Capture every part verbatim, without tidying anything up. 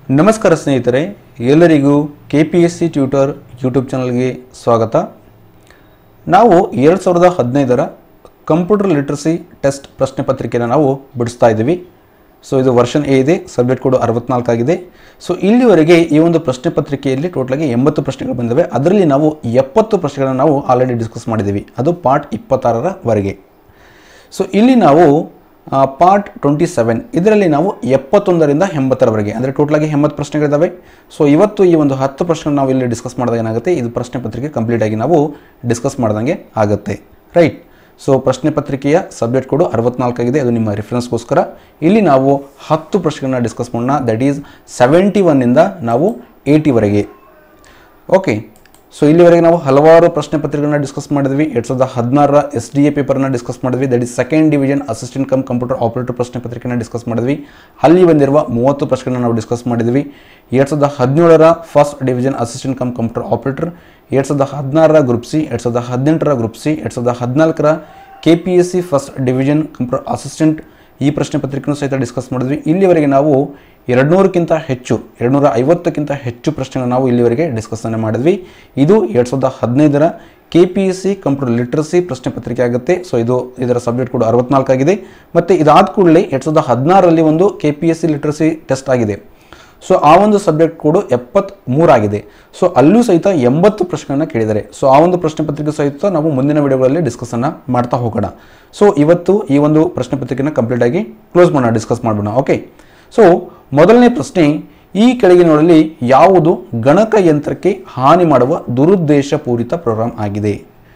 ನಮಸ್ಕಾರ ಸ್ನೇಹಿತರೆ, ಎಲ್ಲರಿಗೂ K P S C tutor YouTube ಚಾನಲ್ಗೆ ಸ್ವಾಗತ. ನಾವು ಎರಡು ಸಾವಿರದ ಹದಿನೈದರ ಕಂಪ್ಯೂಟರ್ ಲಿಟ್ರಸಿ ಟೆಸ್ಟ್ ಪ್ರಶ್ನೆ ಪತ್ರಿಕೆಯನ್ನು ನಾವು ಬಿಡಿಸ್ತಾ ಇದ್ದೀವಿ. ಸೊ ಇದು ವರ್ಷನ್ ಎ ಇದೆ, ಸಬ್ಜೆಕ್ಟ್ ಕೋಡ್ ಅರವತ್ನಾಲ್ಕು ಆಗಿದೆ. ಸೊ ಇಲ್ಲಿವರೆಗೆ ಈ ಒಂದು ಪ್ರಶ್ನೆ ಪತ್ರಿಕೆಯಲ್ಲಿ ಟೋಟಲಾಗಿ ಎಂಬತ್ತು ಪ್ರಶ್ನೆಗಳು ಬಂದಿವೆ. ಅದರಲ್ಲಿ ನಾವು ಎಪ್ಪತ್ತು ಪ್ರಶ್ನೆಗಳನ್ನು ನಾವು ಆಲ್ರೆಡಿ ಡಿಸ್ಕಸ್ ಮಾಡಿದ್ದೀವಿ. ಅದು ಪಾರ್ಟ್ ಇಪ್ಪತ್ತಾರರವರೆಗೆ. ಸೊ ಇಲ್ಲಿ ನಾವು ಪಾರ್ಟ್ ಟ್ವೆಂಟಿ ಸೆವೆನ್ ಇದರಲ್ಲಿ ನಾವು ಎಪ್ಪತ್ತೊಂದರಿಂದ ಎಂಬತ್ತರವರೆಗೆ ಅಂದರೆ ಟೋಟಲಾಗಿ ಎಂಬತ್ತು ಪ್ರಶ್ನೆಗಳಿದ್ದಾವೆ. ಸೊ ಇವತ್ತು ಈ ಒಂದು ಹತ್ತು ಪ್ರಶ್ನೆಗಳು ನಾವು ಇಲ್ಲಿ ಡಿಸ್ಕಸ್ ಮಾಡಿದಾಗ ಏನಾಗುತ್ತೆ, ಇದು ಪ್ರಶ್ನೆ ಪತ್ರಿಕೆ ಕಂಪ್ಲೀಟಾಗಿ ನಾವು ಡಿಸ್ಕಸ್ ಮಾಡ್ದಂಗೆ ಆಗುತ್ತೆ, ರೈಟ್. ಸೊ ಪ್ರಶ್ನೆ ಪತ್ರಿಕೆಯ ಸಬ್ಜೆಕ್ಟ್ ಕೋಡು ಅರವತ್ನಾಲ್ಕು ಆಗಿದೆ, ಅದು ನಿಮ್ಮ ರೆಫರೆನ್ಸ್ಗೋಸ್ಕರ. ಇಲ್ಲಿ ನಾವು ಹತ್ತು ಪ್ರಶ್ನೆಗಳನ್ನ ಡಿಸ್ಕಸ್ ಮಾಡೋಣ. ದಟ್ ಈಸ್ ಸೆವೆಂಟಿ ಒನ್ನಿಂದ ನಾವು ಏಯ್ಟಿವರೆಗೆ. ಓಕೆ, ಸೊ ಇಲ್ಲಿವರೆಗೆ ನಾವು ಹಲವಾರು ಪ್ರಶ್ನೆ ಪತ್ರಿಕೆಗಳನ್ನ ಡಿಸ್ಕಸ್ ಮಾಡಿದ್ವಿ. ಎರಡು ಸಾವಿರದ ಹದಿನಾರರ ಎಸ್ ಡಿ ಎ ಪೇಪರ್ನ ಡಿಸ್ಕಸ್ ಮಾಡಿದ್ವಿ. That is second division assistant cum computer operator ಪ್ರಶ್ನೆ ಪತ್ರಿಕೆನ ಡಿಸ್ಕಸ್ ಮಾಡಿದ್ವಿ. ಅಲ್ಲಿ ಬಂದಿರುವ ಮೂವತ್ತು ಪ್ರಶ್ನೆಗಳನ್ನ ನಾವು ಡಿಸ್ಕಸ್ ಮಾಡಿದ್ವಿ. ಎರಡು ಸಾವಿರದ ಹದಿನೇಳರ first division assistant cum computer operator, ಎರಡು ಸಾವಿರದ ಹದಿನಾರರ ಗ್ರೂಪ್ ಸಿ, ಎರಡು ಸಾವಿರದ ಹದಿನೆಂಟರ ಗ್ರೂಪ್ ಸಿ, ಎರಡು ಸಾವಿರದ ಹದಿನಾಲ್ಕರ K P S C first division computer assistant ಈ ಪ್ರಶ್ನೆ ಪತ್ರಿಕೆಯನ್ನು ಸಹಿತ ಡಿಸ್ಕಸ್ ಮಾಡಿದ್ವಿ. ಇಲ್ಲಿವರೆಗೆ ನಾವು ಎರಡು ನೂರಕ್ಕಿಂತ ಹೆಚ್ಚು ಎರಡು ನೂರ ಐವತ್ತಕ್ಕಿಂತ ಹೆಚ್ಚು ಪ್ರಶ್ನೆಗಳನ್ನು ನಾವು ಇಲ್ಲಿವರೆಗೆ ಡಿಸ್ಕಸ್ಸನ್ನು ಮಾಡಿದ್ವಿ. ಇದು ಎರಡು ಸಾವಿರದ ಹದಿನೈದರ K P S C computer literacy ಪ್ರಶ್ನೆ ಪತ್ರಿಕೆ ಆಗುತ್ತೆ. ಸೊ ಇದು ಇದರ ಸಬ್ಜೆಕ್ಟ್ ಕೂಡ ಅರವತ್ನಾಲ್ಕು ಆಗಿದೆ. ಮತ್ತು ಇದಾದ ಕೂಡಲೇ ಎರಡು ಸಾವಿರದ ಹದಿನಾರರಲ್ಲಿ ಒಂದು K P S C literacy test ಆಗಿದೆ. ಸೊ ಆ ಒಂದು ಸಬ್ಜೆಕ್ಟ್ ಕೋಡು ಎಪ್ಪತ್ತ್ಮೂರಾಗಿದೆ. ಸೊ ಅಲ್ಲೂ ಸಹಿತ ಎಂಬತ್ತು ಪ್ರಶ್ನೆಗಳನ್ನು ಕೇಳಿದ್ದಾರೆ. ಸೊ ಆ ಒಂದು ಪ್ರಶ್ನೆ ಪತ್ರಿಕೆ ಸಹಿತ ನಾವು ಮುಂದಿನ ವಿಡಿಯೋಗಳಲ್ಲಿ ಡಿಸ್ಕಸ್ಸನ್ನು ಮಾಡ್ತಾ ಹೋಗೋಣ. ಸೊ ಇವತ್ತು ಈ ಒಂದು ಪ್ರಶ್ನೆ ಪತ್ರಿಕೆನ ಕಂಪ್ಲೀಟಾಗಿ ಕ್ಲೋಸ್ ಮಾಡೋಣ, ಡಿಸ್ಕಸ್ ಮಾಡೋಣ. ಓಕೆ, ಸೊ ಮೊದಲನೇ ಪ್ರಶ್ನೆ, ಈ ಕೆಳಗಿನವರಲ್ಲಿ ಯಾವುದು ಗಣಕಯಂತ್ರಕ್ಕೆ ಹಾನಿ ಮಾಡುವ ದುರುದ್ದೇಶಪೂರಿತ ಪ್ರೋಗ್ರಾಮ್ ಆಗಿದೆ?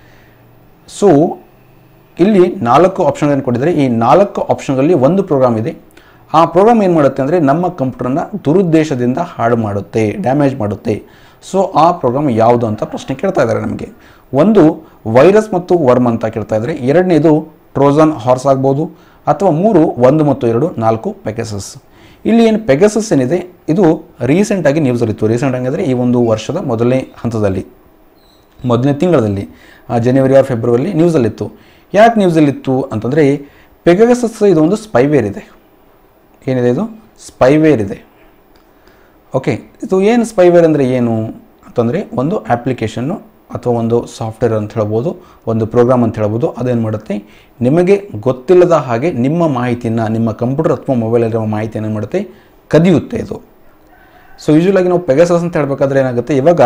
ಸೊ ಇಲ್ಲಿ ನಾಲ್ಕು ಆಪ್ಷನ್ಗಳನ್ನು ಕೊಟ್ಟಿದ್ದಾರೆ. ಈ ನಾಲ್ಕು ಆಪ್ಷನ್ಗಳಲ್ಲಿ ಒಂದು ಪ್ರೋಗ್ರಾಮ್ ಇದೆ. ಆ ಪ್ರೋಗ್ರಾಮ್ ಏನು ಮಾಡುತ್ತೆ ಅಂದರೆ ನಮ್ಮ ಕಂಪ್ಯೂಟರ್ನ ದುರುದ್ದೇಶದಿಂದ ಹಾಳು ಮಾಡುತ್ತೆ, ಡ್ಯಾಮೇಜ್ ಮಾಡುತ್ತೆ. ಸೊ ಆ ಪ್ರೋಗ್ರಾಮ್ ಯಾವುದು ಅಂತ ಪ್ರಶ್ನೆ ಕೇಳ್ತಾ ಇದ್ದಾರೆ ನಮಗೆ. ಒಂದು ವೈರಸ್ ಮತ್ತು ವರ್ಮ್ ಅಂತ ಕೇಳ್ತಾ ಇದ್ದಾರೆ. ಎರಡನೇದು ಟ್ರೋಜನ್ ಹಾರ್ಸ್ ಆಗ್ಬೋದು. ಅಥವಾ ಮೂರು ಒಂದು ಮತ್ತು ಎರಡು ನಾಲ್ಕು ಪೆಗಾಸಸ್. ಇಲ್ಲಿ ಏನು ಪೆಗಾಸಸ್ ಏನಿದೆ ಇದು ರೀಸೆಂಟಾಗಿ ನ್ಯೂಸಲ್ಲಿತ್ತು. ರೀಸೆಂಟ್ ಅಂದರೆ ಈ ಒಂದು ವರ್ಷದ ಮೊದಲನೇ ಹಂತದಲ್ಲಿ, ಮೊದಲನೇ ತಿಂಗಳಲ್ಲಿ, ಜನವರಿ ಆರ್ ಫೆಬ್ರವರಿ ನ್ಯೂಸಲ್ಲಿತ್ತು. ಯಾಕೆ ನ್ಯೂಸಲ್ಲಿತ್ತು ಅಂತಂದರೆ ಪೆಗಾಸಸ್ ಇದೊಂದು ಸ್ಪೈವೇರ್ ಇದೆ. ಏನಿದೆ ಇದು? ಸ್ಪೈವೇರ್ ಇದೆ. ಓಕೆ, ಇದು ಏನು ಸ್ಪೈವೇರ್ ಅಂದರೆ ಏನು ಅಂತಂದರೆ ಒಂದು ಆ್ಯಪ್ಲಿಕೇಶನ್ನು ಅಥವಾ ಒಂದು ಸಾಫ್ಟ್ವೇರ್ ಅಂತ ಹೇಳ್ಬೋದು, ಒಂದು ಪ್ರೋಗ್ರಾಮ್ ಅಂತ ಹೇಳ್ಬೋದು. ಅದೇನು ಮಾಡುತ್ತೆ, ನಿಮಗೆ ಗೊತ್ತಿಲ್ಲದ ಹಾಗೆ ನಿಮ್ಮ ಮಾಹಿತಿಯನ್ನು, ನಿಮ್ಮ ಕಂಪ್ಯೂಟರ್ ಅಥವಾ ಮೊಬೈಲಲ್ಲಿರುವ ಮಾಹಿತಿಯನ್ನು ಏನು ಮಾಡುತ್ತೆ, ಕದಿಯುತ್ತೆ ಇದು. ಸೊ ಯೂಶ್ವಲಾಗಿ ನಾವು ಪೆಗಾಸಸ್ ಅಂತ ಹೇಳಬೇಕಾದ್ರೆ ಏನಾಗುತ್ತೆ, ಇವಾಗ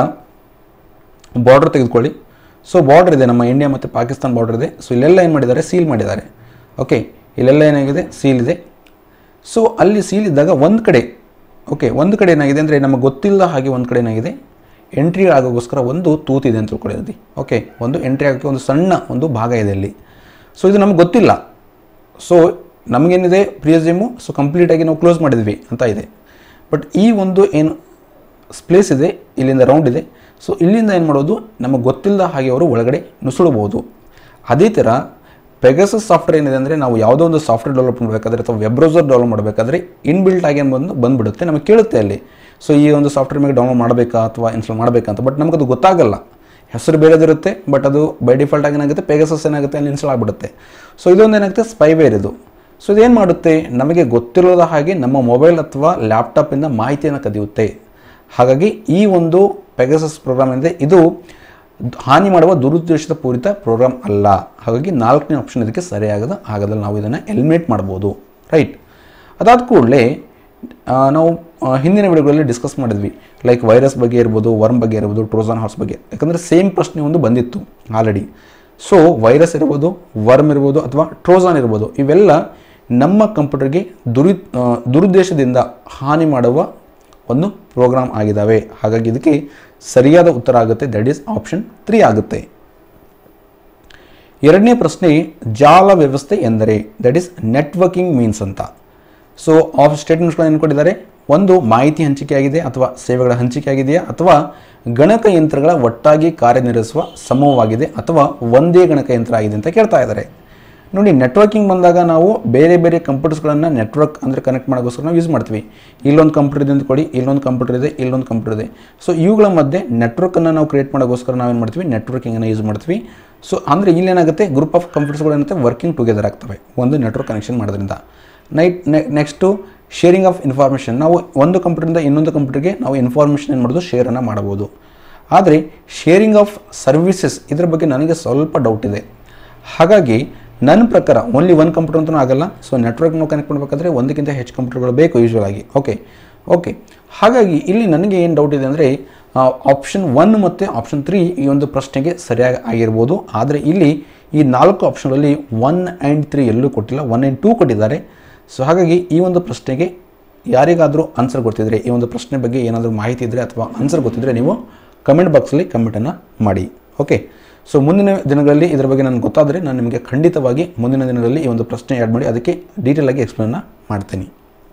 ಬಾರ್ಡರ್ ತೆಗೆದುಕೊಳ್ಳಿ. ಸೊ ಬಾರ್ಡರ್ ಇದೆ, ನಮ್ಮ ಇಂಡಿಯಾ ಮತ್ತು ಪಾಕಿಸ್ತಾನ ಬಾರ್ಡರ್ ಇದೆ. ಸೊ ಇಲ್ಲೆಲ್ಲ ಏನು ಮಾಡಿದ್ದಾರೆ, ಸೀಲ್ ಮಾಡಿದ್ದಾರೆ. ಓಕೆ, ಇಲ್ಲೆಲ್ಲ ಏನಾಗಿದೆ, ಸೀಲ್ ಇದೆ. ಸೊ ಅಲ್ಲಿ ಸೀಲ್ ಇದ್ದಾಗ ಒಂದು ಕಡೆ, ಓಕೆ, ಒಂದು ಕಡೆ ಏನಾಗಿದೆ ಅಂದರೆ ನಮಗೆ ಗೊತ್ತಿಲ್ಲ ಹಾಗೆ ಒಂದು ಕಡೆ ಏನಾಗಿದೆ, ಎಂಟ್ರಿ ಆಗೋಗೋಸ್ಕರ ಒಂದು ತೂತಿದೆ ಅಂತ ತಿಳ್ಕೊಳ್ಳಿ. ಓಕೆ, ಒಂದು ಎಂಟ್ರಿ ಆಗೋಕ್ಕೆ ಒಂದು ಸಣ್ಣ ಒಂದು ಭಾಗ ಇದೆ ಅಲ್ಲಿ. ಸೊ ಇದು ನಮ್ಗೆ ಗೊತ್ತಿಲ್ಲ. ಸೊ ನಮಗೇನಿದೆ ಪ್ರಿಯಸಿಮು, ಸೊ ಕಂಪ್ಲೀಟಾಗಿ ನಾವು ಕ್ಲೋಸ್ ಮಾಡಿದ್ವಿ ಅಂತ ಇದೆ. ಬಟ್ ಈ ಒಂದು ಏನು ಪ್ಲೇಸ್ ಇದೆ, ಇಲ್ಲಿಂದ ರೌಂಡ್ ಇದೆ. ಸೊ ಇಲ್ಲಿಂದ ಏನು ಮಾಡೋದು, ನಮಗೆ ಗೊತ್ತಿಲ್ಲದ ಹಾಗೆ ಅವರು ಒಳಗಡೆ ನುಸುಳಬಹುದು. ಅದೇ ಥರ ಪೆಗಾಸಸ್ ಸಾಫ್ಟ್ವೇರ್ ಏನಿದೆ ಅಂದರೆ ನಾವು ಯಾವುದೋ ಒಂದು ಸಾಫ್ಟ್ವೇರ್ ಡೆವಲಪ್ ಮಾಡಬೇಕಾದ್ರೆ ಅಥವಾ ವೆಬ್ ಬ್ರೌಸರ್ ಡೆವಲಪ್ ಮಾಡಬೇಕಾದ್ರೆ ಇನ್ಬಿಲ್ಟ್ ಆಗಿ ಬಂದು ಬಂದುಬಿಡುತ್ತೆ, ನಮಗೆ ಕೇಳುತ್ತೆ ಅಲ್ಲಿ. ಸೊ ಈ ಒಂದು ಸಾಫ್ಟ್ವೇರ್ ಮೇಲೆ ಡೌನ್ಲೋಡ್ ಮಾಡಬೇಕಾ ಅಥವಾ ಇನ್ಸ್ಟಾಲ್ ಮಾಡಬೇಕಾ ಅಂತ. ಬಟ್ ನಮಗದು ಗೊತ್ತಾಗಲ್ಲ, ಹೆಸರು ಬೇರೆದಿರುತ್ತೆ. ಬಟ್ ಅದು ಬೈ ಡಿಫಾಲ್ಟ್ ಆಗಿ ಏನಾಗುತ್ತೆ, ಪೆಗಾಸಸ್ ಏನಾಗುತ್ತೆ ಅಲ್ಲಿ ಇನ್ಸ್ಟಾಲ್ ಆಗಿಬಿಡುತ್ತೆ. ಸೊ ಇದೊಂದು ಏನಾಗುತ್ತೆ, ಸ್ಪೈವೇರ್ ಇದು. ಸೊ ಇದೇನು ಮಾಡುತ್ತೆ, ನಮಗೆ ಗೊತ್ತಿರೋದ ಹಾಗೆ ನಮ್ಮ ಮೊಬೈಲ್ ಅಥವಾ ಲ್ಯಾಪ್ಟಾಪಿಂದ ಮಾಹಿತಿಯನ್ನು ಕದಿಯುತ್ತೆ. ಹಾಗಾಗಿ ಈ ಒಂದು ಪೆಗಾಸಸ್ ಪ್ರೋಗ್ರಾಮ್ ಏನಿದೆ ಇದು ಹಾನಿ ಮಾಡುವ ದುರುದ್ದೇಶದ ಪೂರಿತ ಪ್ರೋಗ್ರಾಮ್ ಅಲ್ಲ. ಹಾಗಾಗಿ ನಾಲ್ಕನೇ ಆಪ್ಷನ್ ಇದಕ್ಕೆ ಸರಿಯಾಗದ ಆಗದಲ್ಲಿ ನಾವು ಇದನ್ನು ಎಲಿಮಿನೇಟ್ ಮಾಡ್ಬೋದು, ರೈಟ್. ಅದಾದ ಕೂಡಲೇ ನಾವು ಹಿಂದಿನ ವಿಡಿಯೋಗಳಲ್ಲಿ ಡಿಸ್ಕಸ್ ಮಾಡಿದ್ವಿ, ಲೈಕ್ ವೈರಸ್ ಬಗ್ಗೆ ಇರ್ಬೋದು, ವರ್ಮ್ ಬಗ್ಗೆ ಇರ್ಬೋದು, ಟ್ರೋಜನ್ ಹಾರ್ಸ್ ಬಗ್ಗೆ. ಯಾಕಂದರೆ ಸೇಮ್ ಪ್ರಶ್ನೆ ಒಂದು ಬಂದಿತ್ತು ಆಲ್ರೆಡಿ. ಸೊ ವೈರಸ್ ಇರ್ಬೋದು, ವರ್ಮ್ ಇರ್ಬೋದು ಅಥವಾ ಟ್ರೋಜನ್ ಇರ್ಬೋದು, ಇವೆಲ್ಲ ನಮ್ಮ ಕಂಪ್ಯೂಟರ್ಗೆ ದುರು ದುರುದ್ದೇಶದಿಂದ ಹಾನಿ ಮಾಡುವ ಒಂದು ಪ್ರೋಗ್ರಾಮ್ ಆಗಿದ್ದಾವೆ. ಹಾಗಾಗಿ ಇದಕ್ಕೆ ಸರಿಯಾದ ಉತ್ತರ ಆಗುತ್ತೆ, ದಟ್ ಈಸ್ ಆಪ್ಷನ್ ತ್ರೀ ಆಗುತ್ತೆ. ಎರಡನೇ ಪ್ರಶ್ನೆ, ಜಾಲ ವ್ಯವಸ್ಥೆ ಎಂದರೆ? ದಟ್ ಈಸ್ ನೆಟ್ವರ್ಕಿಂಗ್ ಮೀನ್ಸ್ ಅಂತ. ಸೊ ಆಫ್ ಸ್ಟೇಟ್ಮೆಂಟ್ಸ್ಗಳನ್ನು ಏನು ಕೊಟ್ಟಿದ್ದಾರೆ, ಒಂದು ಮಾಹಿತಿ ಹಂಚಿಕೆ ಆಗಿದೆ ಅಥವಾ ಸೇವೆಗಳ ಹಂಚಿಕೆ ಆಗಿದೆಯಾ, ಅಥವಾ ಗಣಕಯಂತ್ರಗಳ ಒಟ್ಟಾಗಿ ಕಾರ್ಯನಿರ್ವಹಿಸುವ ಸಮೂಹವಾಗಿದೆ, ಅಥವಾ ಒಂದೇ ಗಣಕಯಂತ್ರ ಆಗಿದೆ ಅಂತ ಕೇಳ್ತಾ ಇದ್ದಾರೆ. ನೋಡಿ, ನೆಟ್ವರ್ಕಿಂಗ್ ಬಂದಾಗ ನಾವು ಬೇರೆ ಬೇರೆ ಕಂಪ್ಯೂಟರ್ಸ್ಗಳನ್ನು ನೆಟ್ವರ್ಕ್ ಅಂದರೆ ಕನೆಕ್ಟ್ ಮಾಡೋಕ್ಕೋಸ್ಕರ ನಾವು ಯೂಸ್ ಮಾಡ್ತೀವಿ. ಇಲ್ಲೊಂದು ಕಂಪ್ಯೂಟರ್ ಇದೆ ಅಂತ ಕೊಡಿ, ಇಲ್ಲೊಂದು ಕಂಪ್ಯೂಟರ್ ಇದೆ, ಇಲ್ಲೊಂದು ಕಂಪ್ಯೂಟರ್ ಇದೆ. ಸೊ ಇವುಗಳ ಮಧ್ಯೆ ನೆಟ್ವರ್ಕನ್ನು ನಾವು ಕ್ರಿಯೇಟ್ ಮಾಡೋಕ್ಕೋಸ್ಕರ ನಾವೇನು ಮಾಡ್ತೀವಿ, ನೆಟ್ವರ್ಕಿಂಗನ್ನು ಯೂಸ್ ಮಾಡ್ತೀವಿ. ಸೊ ಅಂದರೆ ಇಲ್ಲೇನಾಗುತ್ತೆ, ಗ್ರೂಪ್ ಆಫ್ ಕಂಪ್ಯೂಟರ್ಸ್ಗಳು ಏನಾಗುತ್ತೆ, ವರ್ಕಿಂಗ್ ಟುಗೆದರ್ ಆಗ್ತವೆ ಒಂದು ನೆಟ್ವರ್ಕ್ ಕನೆಕ್ಷನ್ ಮಾಡೋದ್ರಿಂದ. ನೈಟ್ ನೆಕ್ಸ್ಟು ಶೇರಿಂಗ್ ಆಫ್ ಇನ್ಫಾರ್ಮೇಷನ್, ನಾವು ಒಂದು ಕಂಪ್ಯೂಟರಿಂದ ಇನ್ನೊಂದು ಕಂಪ್ಯೂಟರ್ಗೆ ನಾವು ಇನ್ಫಾರ್ಮೇಷನ್ ಏನು ಮಾಡೋದು, ಶೇರನ್ನು ಮಾಡಬಹುದು. ಆದರೆ ಶೇರಿಂಗ್ ಆಫ್ ಸರ್ವಿಸಸ್ ಇದರ ಬಗ್ಗೆ ನನಗೆ ಸ್ವಲ್ಪ ಡೌಟ್ ಇದೆ. ಹಾಗಾಗಿ ನನ್ನ ಪ್ರಕಾರ ಓನ್ಲಿ ಒನ್ ಕಂಪ್ಯೂಟರ್ ಅಂತಲೂ ಆಗಲ್ಲ. ಸೊ ನೆಟ್ವರ್ಕ್ ನಾವು ಕನೆಕ್ಟ್ ಮಾಡಬೇಕಾದ್ರೆ ಒಂದಕ್ಕಿಂತ ಹೆಚ್ಚು ಕಂಪ್ಯೂಟರ್ಗಳು ಬೇಕು ಯೂಶ್ವಲ್ ಆಗಿ. ಓಕೆ ಓಕೆ ಹಾಗಾಗಿ ಇಲ್ಲಿ ನನಗೆ ಏನು ಡೌಟ್ ಇದೆ ಅಂದರೆ ಆಪ್ಷನ್ ಒನ್ ಮತ್ತು ಆಪ್ಷನ್ ತ್ರೀ ಈ ಒಂದು ಪ್ರಶ್ನೆಗೆ ಸರಿಯಾಗಿ ಆಗಿರ್ಬೋದು. ಆದರೆ ಇಲ್ಲಿ ಈ ನಾಲ್ಕು ಆಪ್ಷನ್ಗಳಲ್ಲಿ ಒನ್ ಆ್ಯಂಡ್ ತ್ರೀ ಎಲ್ಲೂ ಕೊಟ್ಟಿಲ್ಲ, ಒನ್ ಆ್ಯಂಡ್ ಟೂ ಕೊಟ್ಟಿದ್ದಾರೆ. ಸೊ ಹಾಗಾಗಿ ಈ ಒಂದು ಪ್ರಶ್ನೆಗೆ ಯಾರಿಗಾದರೂ ಆನ್ಸರ್ ಗೊತ್ತಿದ್ದರೆ, ಈ ಒಂದು ಪ್ರಶ್ನೆ ಬಗ್ಗೆ ಏನಾದರೂ ಮಾಹಿತಿ ಇದ್ದರೆ ಅಥವಾ ಆನ್ಸರ್ ಗೊತ್ತಿದ್ದರೆ ನೀವು ಕಮೆಂಟ್ ಬಾಕ್ಸಲ್ಲಿ ಕಮೆಂಟನ್ನು ಮಾಡಿ. ಓಕೆ, ಸೊ ಮುಂದಿನ ದಿನಗಳಲ್ಲಿ ಇದರ ಬಗ್ಗೆ ನನಗೆ ಗೊತ್ತಾದರೆ ನಾನು ನಿಮಗೆ ಖಂಡಿತವಾಗಿ ಮುಂದಿನ ದಿನಗಳಲ್ಲಿ ಈ ಒಂದು ಪ್ರಶ್ನೆ ಆ್ಯಡ್ ಮಾಡಿ ಅದಕ್ಕೆ ಡೀಟೇಲ್ ಆಗಿ ಎಕ್ಸ್ಪ್ಲೇನ್ನ ಮಾಡ್ತೀನಿ.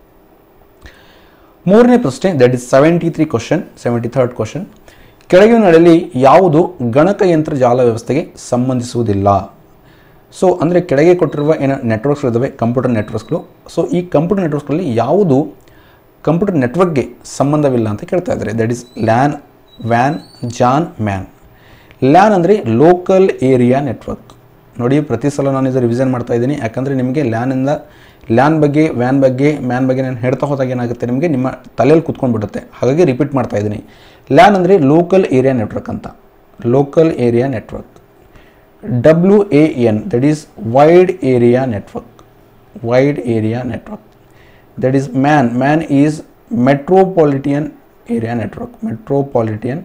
ಮೂರನೇ ಪ್ರಶ್ನೆ, that is seventy three question seventy third question. ಕೆಳಗಿನಲ್ಲಿ ಯಾವುದು ಗಣಕಯಂತ್ರ ಜಾಲ ವ್ಯವಸ್ಥೆಗೆ ಸಂಬಂಧಿಸುವುದಿಲ್ಲ? ಸೊ ಅಂದರೆ ಕೆಳಗೆ ಕೊಟ್ಟಿರುವ ಏನು ನೆಟ್ವರ್ಕ್ಸ್ ಇದ್ದಾವೆ, ಕಂಪ್ಯೂಟರ್ ನೆಟ್ವರ್ಕ್ಸ್ಗಳು. ಸೊ ಈ ಕಂಪ್ಯೂಟರ್ ನೆಟ್ವರ್ಕ್ಸ್ಗಳಲ್ಲಿ ಯಾವುದು ಕಂಪ್ಯೂಟರ್ ನೆಟ್ವರ್ಕ್ಗೆ ಸಂಬಂಧವಿಲ್ಲ ಅಂತ ಕೇಳ್ತಾ ಇದ್ದಾರೆ. ದಟ್ ಈಸ್ ಲ್ಯಾನ್, ವ್ಯಾನ್, ಜಾನ್, ಮ್ಯಾನ್. ಲ್ಯಾನ್ ಅಂದರೆ ಲೋಕಲ್ ಏರಿಯಾ ನೆಟ್ವರ್ಕ್. ನೋಡಿ, ಪ್ರತಿ ಸಲ ನಾನು ಇದು ರಿವಿಷನ್ ಮಾಡ್ತಾ ಇದ್ದೀನಿ, ಯಾಕಂದರೆ ನಿಮಗೆ ಲ್ಯಾನಿಂದ ಲ್ಯಾನ್ ಬಗ್ಗೆ, ವ್ಯಾನ್ ಬಗ್ಗೆ, ಮ್ಯಾನ್ ಬಗ್ಗೆ ನಾನು ಹೇಳ್ತಾ ಹೋದಾಗ ಏನಾಗುತ್ತೆ, ನಿಮಗೆ ನಿಮ್ಮ ತಲೆಯಲ್ಲಿ ಕುತ್ಕೊಂಡ್ಬಿಡುತ್ತೆ. ಹಾಗಾಗಿ ರಿಪೀಟ್ ಮಾಡ್ತಾ ಇದ್ದೀನಿ. ಲ್ಯಾನ್ ಅಂದರೆ ಲೋಕಲ್ ಏರಿಯಾ ನೆಟ್ವರ್ಕ್ ಅಂತ, local area network. W A N that is wide area network, wide area network. That is MAN, MAN is metropolitan area network, metropolitan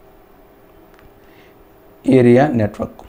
area network.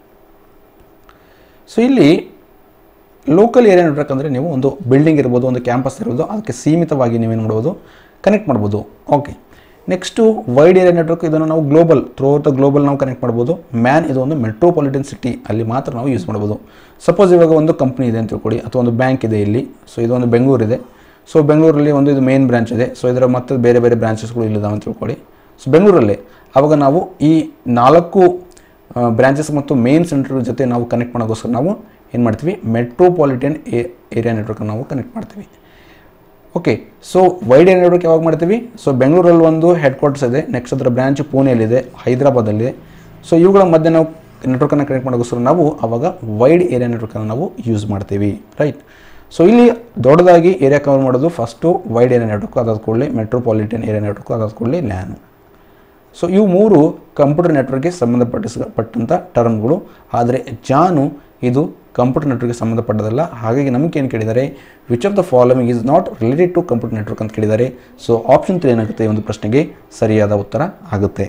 So ಇಲ್ಲಿ local area network ಅಂದರೆ ನೀವು ಒಂದು building ಇರ್ಬೋದು, ಒಂದು campus ಇರ್ಬೋದು, ಅದಕ್ಕೆ ಸೀಮಿತವಾಗಿ ನೀವೇನು ಮಾಡ್ಬೋದು, ಕನೆಕ್ಟ್ ಮಾಡ್ಬೋದು. Okay, next wide area network, ಇದನ್ನು ನಾವು global, throughout the global ನಾವು ಕನೆಕ್ಟ್ ಮಾಡ್ಬೋದು. ಮ್ಯಾನ್ ಇದು ಒಂದು ಮೆಟ್ರೋಪಾಲಿಟನ್ ಸಿಟಿ, ಅಲ್ಲಿ ಮಾತ್ರ ನಾವು ಯೂಸ್ ಮಾಡ್ಬೋದು. ಸಪೋಸ್ ಇವಾಗ ಒಂದು ಕಂಪ್ನಿ ಇದೆ ಅಂತ ತಿಳ್ಕೊಳ್ಳಿ, ಅಥವಾ ಒಂದು ಬ್ಯಾಂಕ್ ಇದೆ ಇಲ್ಲಿ. ಸೊ ಇದು ಒಂದು ಬೆಂಗಳೂರು ಇದೆ. ಸೊ ಬೆಂಗಳೂರಲ್ಲಿ ಒಂದು ಇದು ಮೇನ್ ಬ್ರಾಂಚ್ ಇದೆ. ಸೊ ಇದರ ಮತ್ತು ಬೇರೆ ಬೇರೆ ಬ್ರಾಂಚಸ್ಗಳು ಇಲ್ಲಿದ್ದಾವೆ ಅಂತ ತಿಳ್ಕೊಳ್ಳಿ. ಸೊ ಬೆಂಗಳೂರಲ್ಲಿ ಆವಾಗ ನಾವು ಈ ನಾಲ್ಕು ಬ್ರಾಂಚಸ್ ಮತ್ತು ಮೇನ್ ಸೆಂಟರ್ ಜೊತೆ ನಾವು ಕನೆಕ್ಟ್ ಮಾಡೋಕ್ಕೋಸ್ಕರ ನಾವು ಏನು ಮಾಡ್ತೀವಿ, ಮೆಟ್ರೋಪಾಲಿಟನ್ ಏರಿಯಾ ನೆಟ್ವರ್ಕನ್ನು ನಾವು ಕನೆಕ್ಟ್ ಮಾಡ್ತೀವಿ. Okay, so wide area network ಯಾವಾಗ ಮಾಡ್ತೀವಿ? ಸೊ ಬೆಂಗಳೂರಲ್ಲಿ ಒಂದು ಹೆಡ್ ಕ್ವಾರ್ಟರ್ಸ್ ಇದೆ, ನೆಕ್ಸ್ಟ್ ಅದರ ಬ್ರಾಂಚ್ ಪುಣೆಯಲ್ಲಿದೆ, ಹೈದರಾಬಾದಲ್ಲಿದೆ. ಸೊ ಇವುಗಳ ಮಧ್ಯೆ ನಾವು ನೆಟ್ವರ್ಕನ್ನು ಕನೆಕ್ಟ್ ಮಾಡೋಕ್ಕೋಸ್ಕರ ನಾವು ಆವಾಗ ವೈಡ್ ಏರಿಯಾ ನೆಟ್ವರ್ಕನ್ನು ನಾವು ಯೂಸ್ ಮಾಡ್ತೀವಿ. ರೈಟ್. ಸೊ ಇಲ್ಲಿ ದೊಡ್ಡದಾಗಿ ಏರಿಯಾ ಕವರ್ ಮಾಡೋದು ಫಸ್ಟು ವೈಡ್ ಏರಿಯಾ ನೆಟ್ವರ್ಕ್, ಅದಾದ ಕೂಡಲೇ ಮೆಟ್ರೋಪಾಲಿಟನ್ ಏರಿಯಾ ನೆಟ್ವರ್ಕ್, ಅದಾದ ಕೂಡಲೇ ಲ್ಯಾನು. ಸೊ ಇವು ಮೂರು ಕಂಪ್ಯೂಟರ್ ನೆಟ್ವರ್ಕ್ಗೆ ಸಂಬಂಧಪಟ್ಟಿಸಪಟ್ಟಂಥ ಟರ್ಮ್ಗಳು. ಆದರೆ ಜಾನು ಇದು ಕಂಪ್ಯೂಟರ್ ನೆಟ್ವರ್ಕ್ಗೆ ಸಂಬಂಧಪಟ್ಟದಲ್ಲ. ಹಾಗಾಗಿ ನಮಗೆ ಏನು ಕೇಳಿದ್ದಾರೆ, which of the following is not related to computer network ಅಂತ ಕೇಳಿದ್ದಾರೆ. ಸೊ ಆಪ್ಷನ್ ತ್ರೀ ಏನಾಗುತ್ತೆ, ಈ ಒಂದು ಪ್ರಶ್ನೆಗೆ ಸರಿಯಾದ ಉತ್ತರ ಆಗುತ್ತೆ.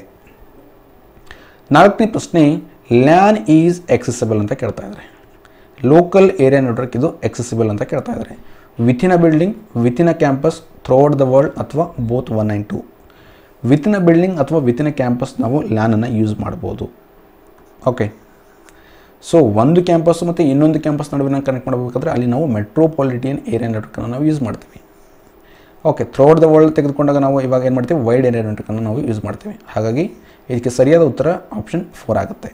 ನಾಲ್ಕನೇ ಪ್ರಶ್ನೆ, ಲ್ಯಾನ್ ಈಸ್ ಎಕ್ಸೆಸಿಬಲ್ ಅಂತ ಕೇಳ್ತಾ ಇದ್ದಾರೆ. ಲೋಕಲ್ ಏರಿಯಾ ನೆಟ್ವರ್ಕ್ ಇದು ಎಕ್ಸೆಸಿಬಲ್ ಅಂತ ಕೇಳ್ತಾ ಇದ್ದಾರೆ. Within a building, within a campus, throughout the world, ಅಥವಾ both one and two. Within a building ಅಥವಾ ವಿತಿನ್ ಅ ಕ್ಯಾಂಪಸ್ ನಾವು ಲ್ಯಾನನ್ನು ಯೂಸ್ ಮಾಡ್ಬೋದು. ಓಕೆ, ಸೊ ಒಂದು ಕ್ಯಾಂಪಸ್ ಮತ್ತು ಇನ್ನೊಂದು ಕ್ಯಾಂಪಸ್ ನಡುವೆ ನಾವು ಕನೆಕ್ಟ್ ಮಾಡಬೇಕಾದ್ರೆ ಅಲ್ಲಿ ನಾವು ಮೆಟ್ರೋಪಾಲಿಟಿಯನ್ ಏರಿಯಾ ನೆಟ್ವರ್ಕನ್ನು ನಾವು ಯೂಸ್ ಮಾಡ್ತೀವಿ. ಓಕೆ, ಥ್ರೂಔಟ್ ದ ವರ್ಲ್ಡ್ ತೆಗೆದುಕೊಂಡಾಗ ನಾವು ಇವಾಗ ಏನು ಮಾಡ್ತೀವಿ, ವೈಡ್ ಏರಿಯಾ ನೆಟ್ವರ್ಕನ್ನು ನಾವು ಯೂಸ್ ಮಾಡ್ತೀವಿ. ಹಾಗಾಗಿ ಇದಕ್ಕೆ ಸರಿಯಾದ ಉತ್ತರ ಆಪ್ಷನ್ ಫೋರ್ ಆಗುತ್ತೆ.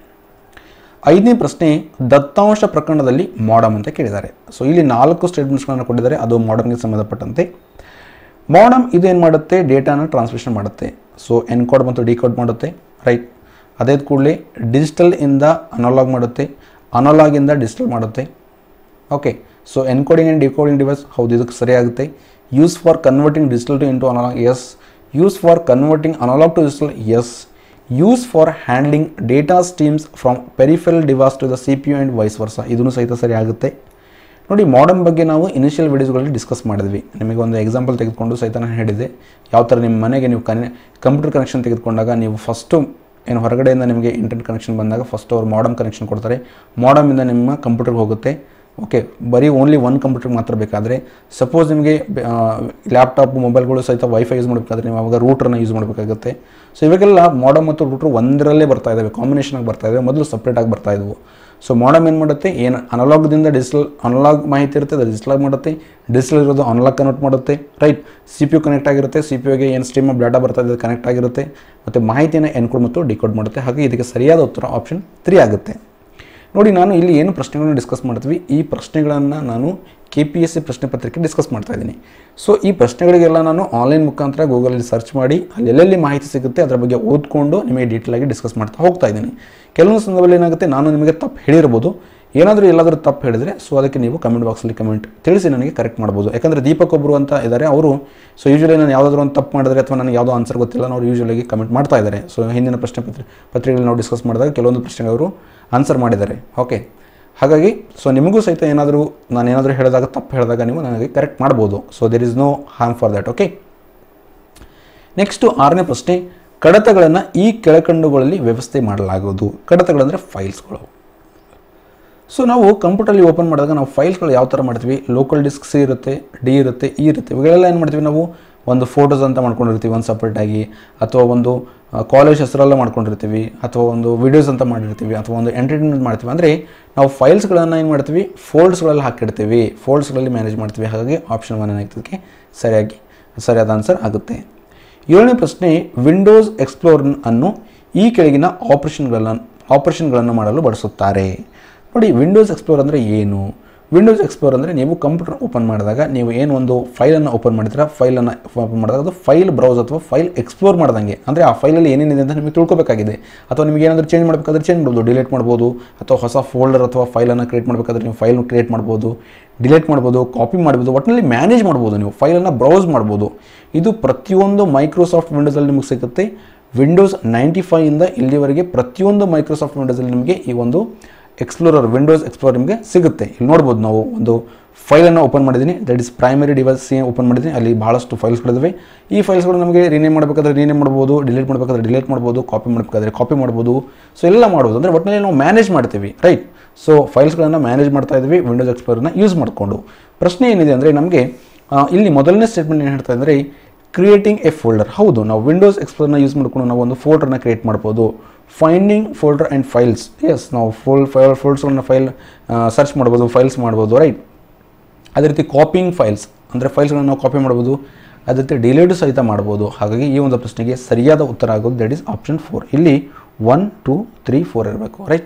ಐದನೇ ಪ್ರಶ್ನೆ, ದತ್ತಾಂಶ ಪ್ರಕರಣದಲ್ಲಿ ಮಾಡಮ್ ಅಂತ ಕೇಳಿದ್ದಾರೆ. ಸೊ ಇಲ್ಲಿ ನಾಲ್ಕು ಸ್ಟೇಟ್ಮೆಂಟ್ಸ್ಗಳನ್ನು ಕೊಟ್ಟಿದ್ದಾರೆ, ಅದು ಮಾಡಮ್ಗೆ ಸಂಬಂಧಪಟ್ಟಂತೆ. ಮಾಡಮ್ ಇದು ಏನು ಮಾಡುತ್ತೆ, ಡೇಟಾನ ಟ್ರಾನ್ಸ್ಮಿಷನ್ ಮಾಡುತ್ತೆ. ಸೊ ಎನ್ಕೋಡ್ ಮತ್ತು ಡಿಕೋಡ್ ಮಾಡುತ್ತೆ. ರೈಟ್. ಅದೇ ಕೂಡಲೇ ಡಿಜಿಟಲ್ ಇಂದ ಅನಲಾಗ್ ಮಾಡುತ್ತೆ, ಅನಲಾಗಿಂದ ಡಿಜಿಟಲ್ ಮಾಡುತ್ತೆ. Okay, so encoding and decoding device, ಹೌದು ಇದಕ್ಕೆ ಸರಿಯಾಗುತ್ತೆ. Use for converting digital to into analog, yes. Use for converting analog to digital, yes. Use for handling data streams from peripheral device to the C P U and vice versa, ಇದನ್ನು ಸಹಿತ ಸರಿ ಆಗುತ್ತೆ. ನೋಡಿ, madam ಬಗ್ಗೆ ನಾವು initial ವಿಡಿಯೋಸ್ಗಳಲ್ಲಿ discuss ಮಾಡಿದ್ವಿ. ನಿಮಗೆ ಒಂದು ಎಕ್ಸಾಂಪಲ್ ತೆಗೆದುಕೊಂಡು ಸಹಿತ ನಾನು ಹೇಳಿದೆ, ಯಾವ ಥರ ನಿಮ್ಮ ಮನೆಗೆ ನೀವು ಕನೆ ಕಂಪ್ಯೂಟರ್ ಕನೆಕ್ಷನ್ ತೆಗೆದುಕೊಂಡಾಗ ನೀವು ಫಸ್ಟು ಏನು ಹೊರಗಡೆಯಿಂದ ನಿಮಗೆ ಇಂಟರ್ನೆಟ್ ಕನೆಕ್ಷನ್ ಬಂದಾಗ ಫಸ್ಟ್ ಅವರು ಮಾಡಮ್ ಕನೆಕ್ಷನ್ ಕೊಡ್ತಾರೆ. ಮಾಡಮಿಂದ ನಿಮ್ಮ ಕಂಪ್ಯೂಟರ್ಗೆ ಹೋಗುತ್ತೆ. ಓಕೆ, ಬರೀ ಓನ್ಲಿ ಒನ್ ಕಂಪ್ಯೂಟರ್ ಮಾತ್ರ ಬೇಕಾದರೆ, ಸಪೋಸ್ ನಿಮಗೆ ಲ್ಯಾಪ್ಟಾಪ್ ಮೊಬೈಲ್ಗಳು ಸಹಿತ ವೈಫೈ ಯೂಸ್ ಮಾಡಬೇಕಾದ್ರೆ ನೀವು ಆವಾಗ ರೂಟ್ರನ್ನ ಯೂಸ್ ಮಾಡಬೇಕಾಗುತ್ತೆ. ಸೊ ಇವಾಗೆಲ್ಲ ಮಾಡಮ್ ಮತ್ತು ರೂಟ್ರು ಒಂದರಲ್ಲೇ ಬರ್ತಾ ಇದ್ದಾವೆ, ಕಾಂಬಿನೇಷನಾಗಿ ಬರ್ತಾ ಇದ್ದಾವೆ. ಮೊದಲು ಸಪ್ರೇಟಾಗಿ ಬರ್ತಾ ಇದ್ವು. ಸೊ ಮಾಡಮ್ ಏನು ಮಾಡುತ್ತೆ, ಏನು ಅನಲಾಗ್ದಿಂದ ಡಿಜಿಟಲ್, ಅನಲಾಗ್ ಮಾಹಿತಿ ಇರುತ್ತೆ ಅದು ಡಿಜಿಟಲ್ ಮಾಡುತ್ತೆ, ಡಿಜಿಟಲ್ ಇರೋದು ಅನಲಾಗ್ ಕನ್ವರ್ಟ್ ಮಾಡುತ್ತೆ. Right. C P U connect ಆಗಿರುತ್ತೆ, ಸಿ ಪಿ ಯುಗೆ ಏನು ಸ್ಟ್ರೀಮ್ ಆಫ್ ಡಾಟಾ ಬರ್ತಾ ಇದೆ ಕನೆಕ್ಟ್ ಆಗಿರುತ್ತೆ, ಮತ್ತು ಮಾಹಿತಿಯನ್ನು ಎನ್ಕೋಡ್ ಮತ್ತು ಡಿಕೋಡ್ ಮಾಡುತ್ತೆ. ಹಾಗೆ ಇದಕ್ಕೆ ಸರಿಯಾದ ಉತ್ತರ ಆಪ್ಷನ್ ತ್ರೀ ಆಗುತ್ತೆ. ನೋಡಿ, ನಾನು ಇಲ್ಲಿ ಏನು ಪ್ರಶ್ನೆಗಳನ್ನು ಡಿಸ್ಕಸ್ ಮಾಡ್ತೀವಿ, ಈ ಪ್ರಶ್ನೆಗಳನ್ನು ನಾನು ಕೆ ಪಿ ಎಸ್ ಸಿ ಪ್ರಶ್ನೆ ಪತ್ರಿಕೆ ಡಿಸ್ಕಸ್ ಮಾಡ್ತಾ ಇದ್ದೀನಿ. ಸೊ ಈ ಪ್ರಶ್ನೆಗಳಿಗೆಲ್ಲ ನಾನು ಆನ್ಲೈನ್ ಮುಖಾಂತರ ಗೂಗಲಲ್ಲಿ ಸರ್ಚ್ ಮಾಡಿ ಅಲ್ಲಿ ಎಲ್ಲೆಲ್ಲಿ ಮಾಹಿತಿ ಸಿಗುತ್ತೆ ಅದರ ಬಗ್ಗೆ ಓದ್ಕೊಂಡು ನಿಮಗೆ ಡೀಟೇಲ್ ಆಗಿ ಡಿಸ್ಕಸ್ ಮಾಡ್ತಾ ಹೋಗ್ತಾ ಇದ್ದೀನಿ. ಕೆಲವೊಂದು ಸಂದರ್ಭದಲ್ಲಿ ಏನಾಗುತ್ತೆ, ನಾನು ನಿಮಗೆ ತಪ್ಪು ಹೇಳಿರ್ಬೋದು. ಏನಾದರೂ ಎಲ್ಲಾದರೂ ತಪ್ಪು ಹೇಳಿದರೆ ಸೊ ಅದಕ್ಕೆ ನೀವು ಕಮೆಂಟ್ ಬಾಕ್ಸಲ್ಲಿ ಕಮೆಂಟ್ ತಿಳಿಸಿ ನನಗೆ ಕರೆಕ್ಟ್ ಮಾಡ್ಬೋದು. ಯಾಕಂದರೆ ದೀಪಕ್ ಒಬ್ಬರು ಅಂತ ಇದ್ದಾರೆ, ಅವರು ಸೊ ಯೂಶ್ವಲಿ ನಾನು ಯಾವುದಾದ್ರೂ ಒಂದು ತಪ್ಪು ಮಾಡಿದ್ರೆ ಅಥವಾ ನನಗೆ ಯಾವುದೋ ಆನ್ಸರ್ ಗೊತ್ತಿಲ್ಲ ನಾವು ಯೂಶ್ವಲಿಗೆ ಕಮೆಂಟ್ ಮಾಡ್ತಾ ಇದ್ದಾರೆ. ಸೊ ಹಿಂದಿನ ಪ್ರಶ್ನೆ ಪತ್ರಿ ಪತ್ರಿಕೆಗಳಲ್ಲಿ ನಾವು ಡಿಸ್ಕಸ್ ಮಾಡಿದಾಗ ಕೆಲವೊಂದು ಪ್ರಶ್ನೆಗೆ ಅವರು ಆನ್ಸರ್ ಮಾಡಿದ್ದಾರೆ. ಓಕೆ, ಹಾಗಾಗಿ ಸೊ ನಿಮಗೂ ಸಹಿತ ಏನಾದರೂ ನಾನು ಏನಾದರೂ ಹೇಳಿದಾಗ ತಪ್ಪು ಹೇಳಿದಾಗ ನೀವು ನನಗೆ ಕರೆಕ್ಟ್ ಮಾಡ್ಬೋದು. So there is no harm for that. Okay, next ಆರನೇ ಪ್ರಶ್ನೆ, ಕಡತಗಳನ್ನು ಈ ಕೆಳಕಂಡುಗಳಲ್ಲಿ ವ್ಯವಸ್ಥೆ ಮಾಡಲಾಗುವುದು. ಕಡತಗಳಂದರೆ ಫೈಲ್ಸ್ಗಳು. ಸೊ ನಾವು ಕಂಪ್ಯೂಟರಲ್ಲಿ ಓಪನ್ ಮಾಡಿದಾಗ ನಾವು ಫೈಲ್ಸ್ಗಳು ಯಾವ ಥರ ಮಾಡ್ತೀವಿ, ಲೋಕಲ್ ಡಿಸ್ಕ್ ಸಿ ಇರುತ್ತೆ, ಡಿ ಇರುತ್ತೆ, ಇ ಇರುತ್ತೆ. ಇವೆಲ್ಲ ಏನು ಮಾಡ್ತೀವಿ, ನಾವು ಒಂದು ಫೋಟೋಸ್ ಅಂತ ಮಾಡ್ಕೊಂಡಿರ್ತೀವಿ ಒಂದು ಸಪ್ರೇಟಾಗಿ, ಅಥವಾ ಒಂದು ಕಾಲೇಜ್ ಹೆಸರೆಲ್ಲ ಮಾಡ್ಕೊಂಡಿರ್ತೀವಿ, ಅಥವಾ ಒಂದು ವಿಡಿಯೋಸ್ ಅಂತ ಮಾಡಿರ್ತೀವಿ, ಅಥವಾ ಒಂದು ಎಂಟರ್ಟೈನ್ಮೆಂಟ್ ಮಾಡ್ತೀವಿ. ಅಂದರೆ ನಾವು ಫೈಲ್ಸ್ಗಳನ್ನು ಏನು ಮಾಡ್ತೀವಿ, ಫೋಲ್ಡ್ಸ್ಗಳಲ್ಲಿ ಹಾಕಿಡ್ತೀವಿ, ಫೋಲ್ಡ್ಸ್ಗಳಲ್ಲಿ ಮ್ಯಾನೇಜ್ ಮಾಡ್ತೀವಿ. ಹಾಗಾಗಿ ಆಪ್ಷನ್ ಒನ್ ಏನಾಗ್ತದಕ್ಕೆ ಸರಿಯಾಗಿ ಸರಿಯಾದ ಆನ್ಸರ್ ಆಗುತ್ತೆ. ಏಳನೇ ಪ್ರಶ್ನೆ, ವಿಂಡೋಸ್ ಎಕ್ಸ್ಪ್ಲೋರ್ ಅನ್ನು ಈ ಕೆಳಗಿನ ಆಪರೇಷನ್ಗಳನ್ನು ಆಪರೇಷನ್ಗಳನ್ನು ಮಾಡಲು ಬಳಸುತ್ತಾರೆ. ನೋಡಿ, ವಿಂಡೋಸ್ ಎಕ್ಸ್ಪ್ಲೋರ್ ಅಂದರೆ ಏನು? ವಿಂಡೋಸ್ ಎಕ್ಸ್ಪ್ಲೋರ್ ಅಂದರೆ ನೀವು ಕಂಪ್ಯೂಟರ್ ಓಪನ್ ಮಾಡಿದಾಗ ನೀವು ಏನು ಒಂದು ಫೈಲನ್ನು ಓಪನ್ ಮಾಡಿದ್ರೆ ಫೈಲನ್ನು ಓಪನ್ ಮಾಡಿದಾಗ ಅದು ಫೈಲ್ ಬ್ರೌಸ್ ಅಥವಾ ಫೈಲ್ ಎಕ್ಸ್ಪ್ಲೋರ್ ಮಾಡ್ದಂಗೆ. ಅಂದರೆ ಆ ಫೈಲಲ್ಲಿ ಏನೇನಿದೆ ಅಂತ ನಿಮಗೆ ತಿಳ್ಕೊಬೇಕಾಗಿದೆ. ಅಥವಾ ನಿಮಗೆ ಏನಾದರೂ ಚೇಂಜ್ ಮಾಡಬೇಕಾದ್ರೆ ಚೇಂಜ್ ಮಾಡ್ಬೋದು, ಡಿಲೀಟ್ ಮಾಡ್ಬೋದು, ಅಥವಾ ಹೊಸ ಫೋಲ್ಡರ್ ಅಥವಾ ಫೈಲನ್ನು ಕ್ರಿಯೇಟ್ ಮಾಡಬೇಕಾದ್ರೆ ನೀವು ಫೈಲ್ ಕ್ರಿಯೇಟ್ ಮಾಡ್ಬೋದು, ಡಿಲೀಟ್ ಮಾಡ್ಬೋದು, ಕಾಪಿ ಮಾಡ್ಬೋದು, ಒಟ್ಟಿನಲ್ಲಿ ಮ್ಯಾನೇಜ್ ಮಾಡ್ಬೋದು, ನೀವು ಫೈಲನ್ನು ಬ್ರೌಸ್ ಮಾಡ್ಬೋದು. ಇದು ಪ್ರತಿಯೊಂದು ಮೈಕ್ರೋಸಾಫ್ಟ್ ವಿಂಡೋಸಲ್ಲಿ ನಿಮಗೆ ಸಿಗುತ್ತೆ. ವಿಂಡೋಸ್ ನೈಂಟಿ ಫೈವ್ ಇಂದ ಇಲ್ಲಿವರೆಗೆ ಪ್ರತಿಯೊಂದು ಮೈಕ್ರೋಸಾಫ್ಟ್ ವಿಂಡೋಸಲ್ಲಿ ನಿಮಗೆ ಈ ಒಂದು ಎಕ್ಸ್ಪ್ಲೋರರ್ ವಿಂಡೋಸ್ ಎಕ್ಸ್ಪ್ಲೋರರ್ ನಿಮಗೆ ಸಿಗುತ್ತೆ. ಇಲ್ಲಿ ನೋಡ್ಬೋದು, ನಾವು ಒಂದು ಫೈಲನ್ನು ಓಪನ್ ಮಾಡಿದ್ದೀನಿ, that is primary device open ಮಾಡಿದ್ದೀನಿ. ಅಲ್ಲಿ ಭಾಳಷ್ಟು ಫೈಲ್ಸ್ಗಳಿವೆ. ಈ ಫೈಲ್ಸ್ಗಳು ನಮಗೆ ರೀನೇಮ್ ಮಾಡಬೇಕಾದ್ರೆ ರೀನೇಮ್ ಮಾಡ್ಬೋದು, ಡಿಲೀಟ್ ಮಾಡಬೇಕಾದ್ರೆ ಡಿಲೀಟ್ ಮಾಡ್ಬೋದು, ಕಾಪಿ ಮಾಡಬೇಕಾದ್ರೆ ಕಾಪಿ ಮಾಡ್ಬೋದು. ಸೊ ಎಲ್ಲ ಮಾಡ್ಬೋದು. ಅಂದರೆ ಒಟ್ಟಿನಲ್ಲಿ ನಾವು ಮ್ಯಾನೇಜ್ ಮಾಡ್ತೀವಿ, ರೈಟ್? ಸೊ ಫೈಲ್ಸ್ಗಳನ್ನು ಮ್ಯಾನೇಜ್ ಮಾಡ್ತಾ ಇದ್ದೀವಿ ವಿಂಡೋಸ್ ಎಕ್ಸ್ಪ್ಲೋರರ್ನ ಯೂಸ್ ಮಾಡಿಕೊಂಡು. ಪ್ರಶ್ನೆ ಏನಿದೆ ಅಂದರೆ ನಮಗೆ ಇಲ್ಲಿ ಮೊದಲನೇ ಸ್ಟೇಟ್ಮೆಂಟ್ ಏನು ಹೇಳ್ತಾ ಇದ್ದಾರೆ, ಕ್ರಿಯೇಟಿಂಗ್ ಎ ಫೋಲ್ಡರ್. ಹೌದು, ನಾವು ವಿಂಡೋಸ್ ಎಕ್ಸ್ಪ್ಲೋರರ್ನ ಯೂಸ್ ಮಾಡಿಕೊಂಡು ನಾವು ಒಂದು ಫೋಲ್ಡರ್ನ ಕ್ರಿಯೇಟ್ ಮಾಡ್ಬೋದು. Finding folder and files, yes, ನಾವು ಫೋಲ್ ಫೈಲ್ ಫೋಲ್ಡ್ಸ್ಗಳನ್ನ ಫೈಲ್ ಸರ್ಚ್ ಮಾಡ್ಬೋದು, ಫೈಲ್ಸ್ ಮಾಡ್ಬೋದು, ರೈಟ್? ಅದೇ ರೀತಿ ಕಾಪಿಂಗ್ ಫೈಲ್ಸ್, ಅಂದರೆ ಫೈಲ್ಸ್ಗಳನ್ನು ನಾವು ಕಾಪಿ ಮಾಡ್ಬೋದು. ಅದೇ ರೀತಿ ಡಿಲೀಟ್ ಸಹಿತ ಮಾಡ್ಬೋದು. ಹಾಗಾಗಿ ಈ ಒಂದು ಪ್ರಶ್ನೆಗೆ ಸರಿಯಾದ ಉತ್ತರ ಆಗೋದು ದಟ್ ಈಸ್ ಆಪ್ಷನ್ ಫೋರ್. ಇಲ್ಲಿ ಒನ್ ಟೂ ತ್ರೀ ಫೋರ್ ಇರಬೇಕು, ರೈಟ್?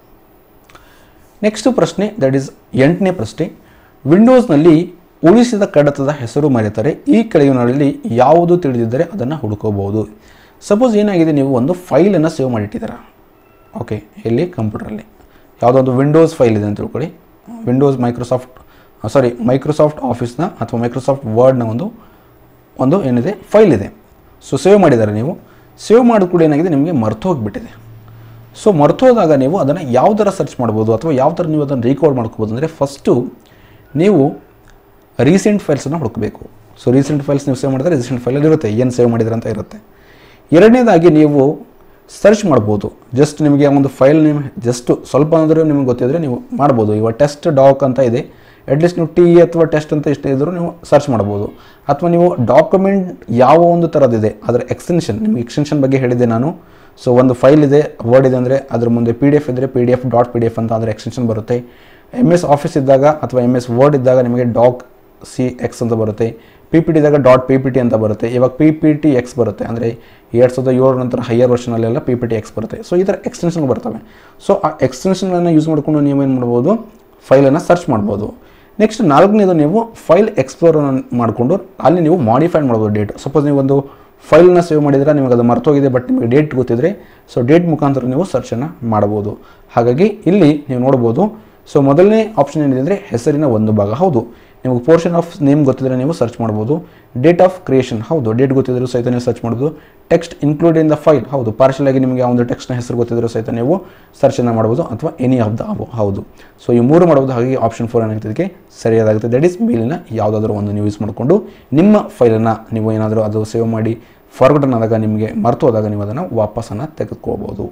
ನೆಕ್ಸ್ಟ್ ಪ್ರಶ್ನೆ, ದಟ್ ಈಸ್ ಎಂಟನೇ ಪ್ರಶ್ನೆ, ವಿಂಡೋಸ್ನಲ್ಲಿ ಉಳಿಸಿದ ಕಡತದ ಹೆಸರು ಮರೆತರೆ ಈ ಕೆಳಗಿನಲ್ಲಿ ಯಾವುದು ತಿಳಿದಿದ್ದರೆ ಅದನ್ನು ಹುಡುಕೋಬಹುದು. ಸಪೋಸ್ ಏನಾಗಿದೆ, ನೀವು ಒಂದು ಫೈಲನ್ನು ಸೇವ್ ಮಾಡಿಟ್ಟಿದ್ದೀರಾ, ಓಕೆ, ಇಲ್ಲಿ ಕಂಪ್ಯೂಟರಲ್ಲಿ ಯಾವುದೋ ಒಂದು ವಿಂಡೋಸ್ ಫೈಲ್ ಇದೆ ಅಂತ ತಿಳ್ಕೊಳ್ಳಿ. ವಿಂಡೋಸ್ ಮೈಕ್ರೋಸಾಫ್ಟ್ ಸಾರಿ ಮೈಕ್ರೋಸಾಫ್ಟ್ ಆಫೀಸ್ನ ಅಥವಾ ಮೈಕ್ರೋಸಾಫ್ಟ್ ವರ್ಡ್ನ ಒಂದು ಒಂದು ಏನಿದೆ ಫೈಲ್ ಇದೆ. ಸೊ ಸೇವ್ ಮಾಡಿದ್ದಾರೆ. ನೀವು ಸೇವ್ ಮಾಡಿದ ಕೂಡ ಏನಾಗಿದೆ, ನಿಮಗೆ ಮರ್ತು ಹೋಗಿಬಿಟ್ಟಿದೆ. ಸೊ ಮರ್ತು ಹೋದಾಗ ನೀವು ಅದನ್ನು ಯಾವ ಥರ ಸರ್ಚ್ ಮಾಡ್ಬೋದು ಅಥವಾ ಯಾವ ಥರ ನೀವು ಅದನ್ನು ರೀಕಾಲ್ ಮಾಡ್ಕೋಬೋದು ಅಂದರೆ, ಫಸ್ಟು ನೀವು ರೀಸೆಂಟ್ ಫೈಲ್ಸನ್ನು ಹುಡುಕಬೇಕು. ಸೊ ರೀಸೆಂಟ್ ಫೈಲ್ಸ್ ನೀವು ಸೇವ್ ಮಾಡಿದ್ರೆ ರೀಸೆಂಟ್ ಫೈಲಲ್ಲಿ ಇರುತ್ತೆ, ಏನು ಸೇವ್ ಮಾಡಿದ್ರೆ ಅಂತ ಇರುತ್ತೆ. ಎರಡನೇದಾಗಿ ನೀವು ಸರ್ಚ್ ಮಾಡ್ಬೋದು. ಜಸ್ಟ್ ನಿಮಗೆ ಒಂದು ಫೈಲ್ ನಿಮಗೆ ಜಸ್ಟ್ ಸ್ವಲ್ಪ ಅಂದರೆ ನಿಮಗೆ ಗೊತ್ತಿದ್ದರೆ ನೀವು ಮಾಡ್ಬೋದು. ಇವಾಗ ಟೆಸ್ಟ್ ಡಾಕ್ ಅಂತ ಇದೆ, ಅಟ್ಲೀಸ್ಟ್ ನೀವು ಟಿ ಅಥವಾ ಟೆಸ್ಟ್ ಅಂತ ಇಷ್ಟ ಇದ್ದರೂ ನೀವು ಸರ್ಚ್ ಮಾಡ್ಬೋದು. ಅಥವಾ ನೀವು ಡಾಕ್ಯುಮೆಂಟ್ ಯಾವ ಒಂದು ಥರದಿದೆ ಅದರ ಎಕ್ಸ್ಟೆನ್ಷನ್, ನಿಮಗೆ ಎಕ್ಸ್ಟೆನ್ಷನ್ ಬಗ್ಗೆ ಹೇಳಿದ್ದೆ ನಾನು. ಸೊ ಒಂದು ಫೈಲ್ ಇದೆ, ವರ್ಡ್ ಇದೆ ಅಂದರೆ ಅದ್ರ ಮುಂದೆ ಪಿ ಡಿ ಎಫ್ ಇದ್ದರೆ P D F dot P D F ಅಂತ ಅದರ ಎಕ್ಸ್ಟೆನ್ಷನ್ ಬರುತ್ತೆ. ಎಮ್ ಎಸ್ ಆಫೀಸ್ ಇದ್ದಾಗ ಅಥವಾ ಎಮ್ ಎಸ್ ವರ್ಡ್ ಇದ್ದಾಗ ನಿಮಗೆ ಡಾಕ್ ಸಿ ಎಕ್ಸ್ ಅಂತ ಬರುತ್ತೆ. ಪಿ ಪಿ ಟಿ ಇದ್ದಾಗ ಡಾಟ್ ಪಿ ಪಿ ಟಿ ಅಂತ ಬರುತ್ತೆ. ಇವಾಗ ಪಿ ಪಿ ಟಿ ಎಕ್ಸ್ ಬರುತ್ತೆ, ಅಂದರೆ ಎರಡು ಸಾವಿರದ ಏಳರ ನಂತರ ಹೈಯರ್ ವರ್ಷನಲ್ಲೆಲ್ಲ ಪಿ ಪಿ ಟಿ ಎಕ್ಸ್ ಬರುತ್ತೆ. ಸೊ ಈ ಥರ ಎಕ್ಸ್ಟೆನ್ಷನ್ ಬರ್ತವೆ. ಸೊ ಆ ಎಕ್ಸ್ಟೆನ್ಷನ್ಗಳನ್ನು ಯೂಸ್ ಮಾಡಿಕೊಂಡು ನೀವೇನು ಮಾಡ್ಬೋದು, ಫೈಲನ್ನು ಸರ್ಚ್ ಮಾಡ್ಬೋದು. ನೆಕ್ಸ್ಟ್ ನಾಲ್ಕನೇದು, ನೀವು ಫೈಲ್ ಎಕ್ಸ್ಪ್ಲೋರನ್ನು ಮಾಡಿಕೊಂಡು ಅಲ್ಲಿ ನೀವು ಮಾಡಿಫೈ ಮಾಡ್ಬೋದು ಡೇಟ್. ಸಪೋಸ್ ನೀವು ಒಂದು ಫೈಲನ್ನು ಸೇವ್ ಮಾಡಿದರೆ ನಿಮಗೆ ಅದು ಮರ್ತೋಗಿದೆ, ಬಟ್ ನಿಮಗೆ ಡೇಟ್ ಗೊತ್ತಿದ್ರೆ ಸೊ ಡೇಟ್ ಮುಖಾಂತರ ನೀವು ಸರ್ಚನ್ನು ಮಾಡ್ಬೋದು. ಹಾಗಾಗಿ ಇಲ್ಲಿ ನೀವು ನೋಡ್ಬೋದು. ಸೊ ಮೊದಲನೇ ಆಪ್ಷನ್ ಏನಿದೆ ಅಂದರೆ ಹೆಸರಿನ ಒಂದು ಭಾಗ. ಹೌದು, ನಿಮಗೆ ಪೋರ್ಷನ್ ಆಫ್ ನೇಮ್ ಗೊತ್ತಿದ್ರೆ ನೀವು ಸರ್ಚ್ ಮಾಡ್ಬೋದು. ಡೇಟ್ ಆಫ್ ಕ್ರಿಯೇಷನ್, ಹೌದು, ಡೇಟ್ ಗೊತ್ತಿದ್ದರೂ ಸಹಿತ ನೀವು ಸರ್ಚ್ ಮಾಡ್ಬೋದು. Text include in the file, ಹೌದು, ಪಾರ್ಷಲ್ ಆಗಿ ನಿಮಗೆ ಆ ಒಂದು ಟೆಕ್ಸ್ಟ್ನ ಹೆಸರು ಗೊತ್ತಿದ್ದರೂ ಸಹಿತ ನೀವು ಸರ್ಚನ್ನು ಮಾಡ್ಬೋದು. ಅಥವಾ ಎನಿ ಆಫ್ ದ ಅಬೋ, ಹೌದು. ಸೊ ಈ ಮೂರು ಮಾಡ್ಬೋದು. ಹಾಗಾಗಿ ಆಪ್ಷನ್ ಫೋರ್ ಏನಾಗ್ತದಕ್ಕೆ ಸರಿಯಾದಾಗುತ್ತೆ. ದಟ್ ಈಸ್ ಮೇಲಿನ ಯಾವುದಾದ್ರೂ ಒಂದು ನೀವು ಯೂಸ್ ಮಾಡಿಕೊಂಡು ನಿಮ್ಮ ಫೈಲನ್ನು ನೀವು ಏನಾದರೂ ಅದು ಸೇವ್ ಮಾಡಿ ಫಾರ್ಗಟನ್ ಆದಾಗ ನಿಮಗೆ ಮರೆತು ಹೋದಾಗ ನೀವು ಅದನ್ನು ವಾಪಸ್ಸನ್ನು ತೆಗೆದುಕೋಬೋದು.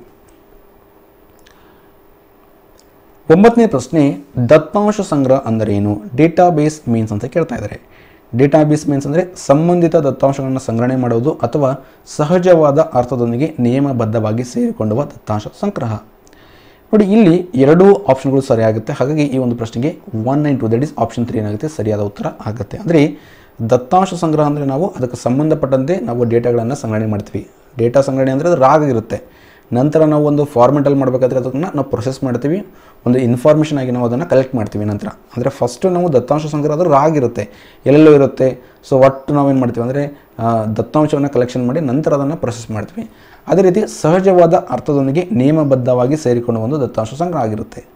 ಒಂಬತ್ತನೇ ಪ್ರಶ್ನೆ, ದತ್ತಾಂಶ ಸಂಗ್ರಹ ಅಂದರೇನು? ಡೇಟಾಬೇಸ್ ಮೀನ್ಸ್ ಅಂತ ಕೇಳ್ತಾ ಇದ್ದಾರೆ. ಡೇಟಾಬೇಸ್ ಮೀನ್ಸ್ ಅಂದರೆ ಸಂಬಂಧಿತ ದತ್ತಾಂಶಗಳನ್ನು ಸಂಗ್ರಹಣೆ ಮಾಡುವುದು ಅಥವಾ ಸಹಜವಾದ ಅರ್ಥದೊಂದಿಗೆ ನಿಯಮಬದ್ಧವಾಗಿ ಸೇರಿಕೊಳ್ಳುವ ದತ್ತಾಂಶ ಸಂಗ್ರಹ. ನೋಡಿ, ಇಲ್ಲಿ ಎರಡೂ ಆಪ್ಷನ್ಗಳು ಸರಿಯಾಗುತ್ತೆ. ಹಾಗಾಗಿ ಈ ಒಂದು ಪ್ರಶ್ನೆಗೆ one nine two that is option three ಏನಾಗುತ್ತೆ ಸರಿಯಾದ ಉತ್ತರ ಆಗುತ್ತೆ. ಅಂದರೆ ದತ್ತಾಂಶ ಸಂಗ್ರಹ ಅಂದರೆ ನಾವು ಅದಕ್ಕೆ ಸಂಬಂಧಪಟ್ಟಂತೆ ನಾವು ಡೇಟಾಗಳನ್ನು ಸಂಗ್ರಹಣೆ ಮಾಡ್ತೀವಿ. ಡೇಟಾ ಸಂಗ್ರಹಣೆ ಅಂದರೆ ಅದು ರಾಗ ಇರುತ್ತೆ. ನಂತರ ನಾವು ಒಂದು ಫಾರ್ಮೆಟಲ್ಲಿ ಮಾಡಬೇಕಾದ್ರೆ ಅದನ್ನು ನಾವು ಪ್ರೊಸೆಸ್ ಮಾಡ್ತೀವಿ, ಒಂದು ಇನ್ಫಾರ್ಮೇಷನ್ ಆಗಿ ನಾವು ಅದನ್ನು ಕಲೆಕ್ಟ್ ಮಾಡ್ತೀವಿ ನಂತರ. ಅಂದರೆ ಫಸ್ಟು ನಾವು ದತ್ತಾಂಶ ಸಂಗ್ರಹ ಅದು ರಾಗ ಇರುತ್ತೆ, ಎಲ್ಲೆಲ್ಲೋ ಇರುತ್ತೆ. ಸೊ ಒಟ್ಟು ನಾವೇನು ಮಾಡ್ತೀವಿ ಅಂದರೆ ದತ್ತಾಂಶವನ್ನು ಕಲೆಕ್ಷನ್ ಮಾಡಿ ನಂತರ ಅದನ್ನು ಪ್ರೊಸೆಸ್ ಮಾಡ್ತೀವಿ. ಅದೇ ರೀತಿ ಸಹಜವಾದ ಅರ್ಥದೊಂದಿಗೆ ನಿಯಮಬದ್ಧವಾಗಿ ಸೇರಿಕೊಂಡು ಒಂದು ದತ್ತಾಂಶ ಸಂಗ್ರಹ ಆಗಿರುತ್ತೆ.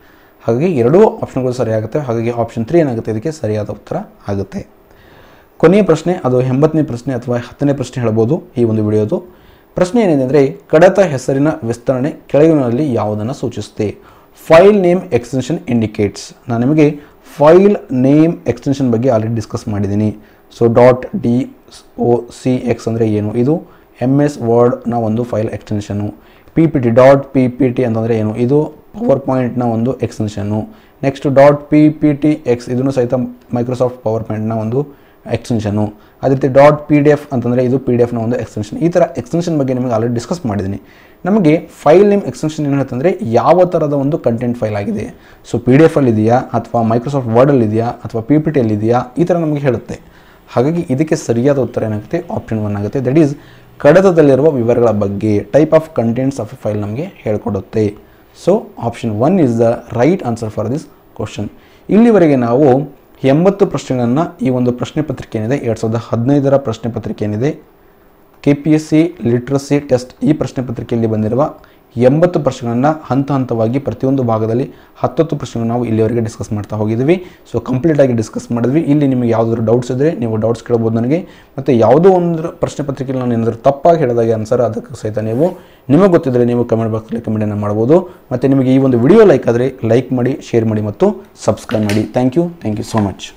ಹಾಗಾಗಿ ಎರಡೂ ಆಪ್ಷನ್ಗಳು ಸರಿಯಾಗುತ್ತೆ. ಹಾಗಾಗಿ ಆಪ್ಷನ್ ತ್ರೀ ಏನಾಗುತ್ತೆ ಇದಕ್ಕೆ ಸರಿಯಾದ ಉತ್ತರ ಆಗುತ್ತೆ. ಕೊನೆಯ ಪ್ರಶ್ನೆ, ಅದು ಎಂಬತ್ತನೇ ಪ್ರಶ್ನೆ ಅಥವಾ ಹತ್ತನೇ ಪ್ರಶ್ನೆ ಹೇಳ್ಬೋದು ಈ ಒಂದು ವಿಡಿಯೋದು. ಪ್ರಶ್ನೆ ಏನಿದೆ ಅಂದರೆ, ಕಡತ ಹೆಸರಿನ ವಿಸ್ತರಣೆ ಕೆಳಗಿನಲ್ಲಿ ಯಾವುದನ್ನು ಸೂಚಿಸುತ್ತೆ? File name extension indicates. ನಾನು ನಿಮಗೆ ಫೈಲ್ ನೇಮ್ ಎಕ್ಸ್ಟೆನ್ಷನ್ ಬಗ್ಗೆ ಆಲ್ರೆಡಿ ಡಿಸ್ಕಸ್ ಮಾಡಿದ್ದೀನಿ. So dot D O C X ಅಂದರೆ ಏನು? ಇದು ಎಮ್ ಎಸ್ ವರ್ಡ್ನ ಒಂದು file extension. P P T dot P P T ಅಂತಂದರೆ ಏನು? ಇದು ಪವರ್ ಪಾಯಿಂಟ್ನ ಒಂದು extension. Next dot P P T X ಇದನ್ನು ಸಹಿತ ಮೈಕ್ರೋಸಾಫ್ಟ್ ಪವರ್ ಪಾಯಿಂಟ್ನ ಒಂದು ಎಕ್ಸ್ಟೆನ್ಷನ್ನು. ಅದೇ ರೀತಿ ಡಾಟ್ ಪಿ ಡಿ ಎಫ್ ಅಂತಂದರೆ ಇದು ಪಿ ಡಿ ಎಫ್ನ ಒಂದು ಎಕ್ಸ್ಟೆನ್ಷನ್. ಈ ಥರ ಎಕ್ಸ್ಟೆನ್ಷನ್ ಬಗ್ಗೆ ನಿಮಗೆ ಆಲ್ರೆಡಿ ಡಿಸ್ಕಸ್ ಮಾಡಿದ್ದೀನಿ. ನಮಗೆ ಫೈಲ್ ನೇಮ್ ಎಕ್ಸ್ಟೆನ್ಷನ್ ಏನು ಹೇಳ್ತಂದರೆ ಯಾವ ಥರದ ಒಂದು ಕಂಟೆಂಟ್ ಫೈಲ್ ಆಗಿದೆ. ಸೊ ಪಿ ಡಿ ಎಫಲ್ಲಿ ಇದೆಯಾ ಅಥವಾ ಮೈಕ್ರೋಸಾಫ್ಟ್ ವರ್ಡಲ್ಲಿ ಇದೆಯಾ ಅಥವಾ ಪಿ ಪಿ ಟಿಯಲ್ಲಿ ಇದೆಯಾ, ಈ ಥರ ನಮಗೆ ಹೇಳುತ್ತೆ. ಹಾಗಾಗಿ ಇದಕ್ಕೆ ಸರಿಯಾದ ಉತ್ತರ ಏನಾಗುತ್ತೆ? ಆಪ್ಷನ್ ಒನ್ ಆಗುತ್ತೆ. ದಟ್ ಈಸ್ ಕಡತದಲ್ಲಿರುವ ವಿವರಗಳ ಬಗ್ಗೆ, type of contents of a file ನಮಗೆ ಹೇಳಿಕೊಡುತ್ತೆ. So option one is the right answer for this question. ಇಲ್ಲಿವರೆಗೆ ನಾವು ಎಂಬತ್ತು ಪ್ರಶ್ನೆಗಳನ್ನು ಈ ಒಂದು ಪ್ರಶ್ನೆ ಪತ್ರಿಕೆ ಏನಿದೆ ಎರಡು ಸಾವಿರದ ಹದಿನೈದರ ಪ್ರಶ್ನೆ ಪತ್ರಿಕೆ ಏನಿದೆ K P S C literacy test, ಈ ಪ್ರಶ್ನೆ ಪತ್ರಿಕೆಯಲ್ಲಿ ಬಂದಿರುವ ಎಂಬತ್ತು ಪ್ರಶ್ನೆಗಳನ್ನು ಹಂತ ಹಂತವಾಗಿ ಪ್ರತಿಯೊಂದು ಭಾಗದಲ್ಲಿ ಹತ್ತತ್ತು ಪ್ರಶ್ನೆಗಳನ್ನು ನಾವು ಇಲ್ಲಿವರೆಗೆ ಡಿಸ್ಕಸ್ ಮಾಡ್ತಾ ಹೋಗಿದ್ದೀವಿ. ಸೊ ಕಂಪ್ಲೀಟಾಗಿ ಡಿಸ್ಕಸ್ ಮಾಡಿದ್ವಿ. ಇಲ್ಲಿ ನಿಮಗೆ ಯಾವುದಾದ್ರು ಡೌಟ್ಸ್ ಇದ್ದರೆ ನೀವು ಡೌಟ್ಸ್ ಕೇಳ್ಬೋದು ನನಗೆ. ಮತ್ತು ಯಾವುದೋ ಒಂದು ಪ್ರಶ್ನೆ ಪತ್ರಿಕೆಯಲ್ಲಿ ನಾನು ಏನಾದರೂ ತಪ್ಪಾಗಿ ಹೇಳಿದಾಗ ಆನ್ಸರ್ ಅದಕ್ಕೆ ಸಹಿತ ನೀವು ನಿಮಗೆ ಗೊತ್ತಿದ್ದರೆ ನೀವು ಕಮೆಂಟ್ ಬಾಕ್ಸಲ್ಲಿ ಕಮೆಂಟನ್ನು ಮಾಡ್ಬೋದು. ಮತ್ತು ನಿಮಗೆ ಈ ಒಂದು ವಿಡಿಯೋ ಲೈಕ್ ಆದರೆ ಲೈಕ್ ಮಾಡಿ, ಶೇರ್ ಮಾಡಿ ಮತ್ತು ಸಬ್ಸ್ಕ್ರೈಬ್ ಮಾಡಿ. Thank you thank you so much.